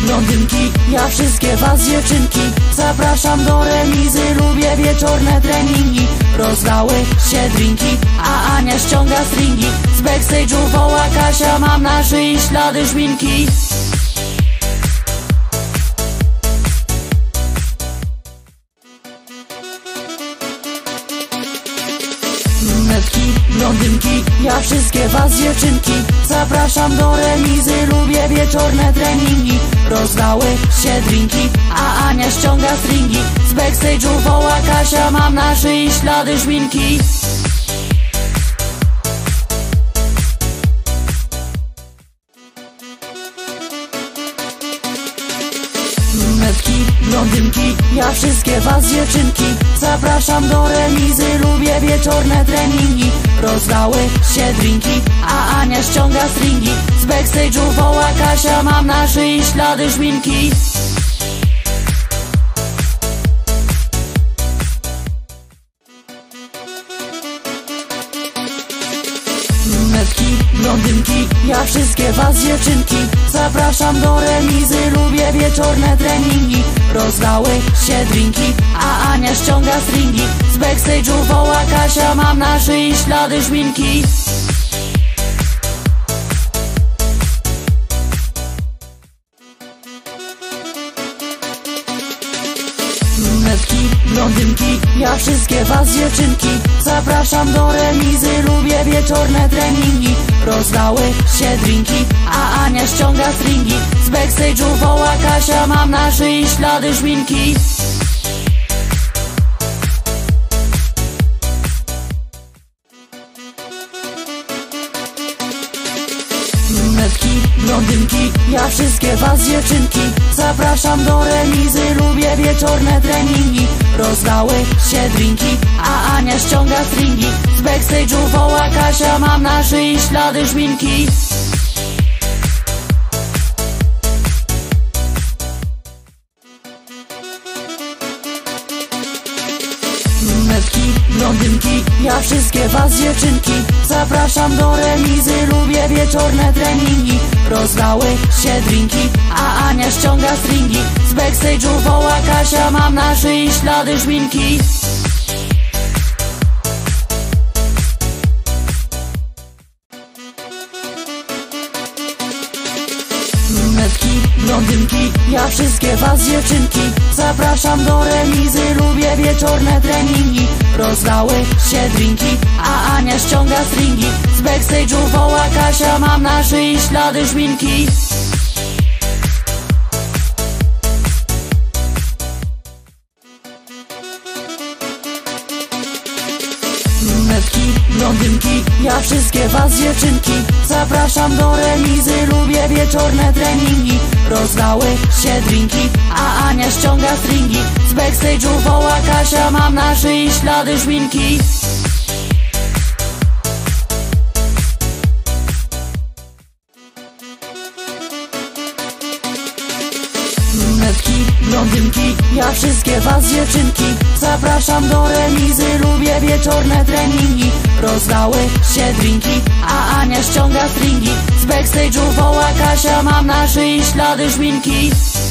blondynki, ja wszystkie was dziewczynki zapraszam do remizy. Lubię wieczorne treningi, rozlały się drinki, a Ania ściąga stringi. Z backstage'u woła Kasia, mam na szyi ślady szminki. Brunetki, blondynki, ja wszystkie was dziewczynki zapraszam do remizy. Lubię wieczorne treningi, rozlały się drinki, a Ania ściąga stringi. Z backstage'u woła Kasia, mam na szyi ślady szminki. Brunetki, blondynki, ja wszystkie was dziewczynki zapraszam do remizy. Lubię wieczorne treningi, rozlały się drinki, a Ania ściąga stringi. Z backstage'u woła Kasia, mam na szyi ślady szminki. Brunetki, blondynki, ja wszystkie was dziewczynki zapraszam do remizy. Lubię wieczorne treningi, rozlały się drinki, a Ania ściąga stringi. Z backstage'u woła Kasia, mam na szyi ślady szminki. Brunetki, blondynki, ja wszystkie was dziewczynki zapraszam do remizy. Lubię wieczorne treningi, rozlały się drinki, a Ania ściąga stringi. Z backstage'u woła Kasia, mam na szyi ślady szminki. Brunetki, blondynki, ja wszystkie was dziewczynki zapraszam do remizy. Lubię wieczorne treningi, rozlały się drinki, a Ania ściąga stringi. Z backstage'u woła Kasia, mam na szyi ślady szminki. Brunetki, blondynki, ja wszystkie was dziewczynki zapraszam do remizy. Lubię wieczorne treningi, rozlały się drinki, a Ania ściąga stringi. Z backstage'u woła Kasia, mam na szyi ślady szminki. Brunetki, blondynki, ja wszystkie was dziewczynki zapraszam do remizy. Lubię wieczorne treningi, rozlały się drinki, a Ania ściąga stringi. Z backstage'u woła Kasia, mam na szyi ślady szminki. Brunetki, blondynki, ja wszystkie was dziewczynki zapraszam do remizy. Lubię wieczorne treningi, rozlały się drinki, a Ania ściąga stringi. Z backstage'u woła Kasia, mam na szyi ślady szminki. Brunetki, blondynki, ja wszystkie was dziewczynki zapraszam do remizy. Lubię wieczorne treningi, rozlały się drinki, a Ania ściąga stringi. Z backstage'u woła Kasia, mam na szyi ślady szminki.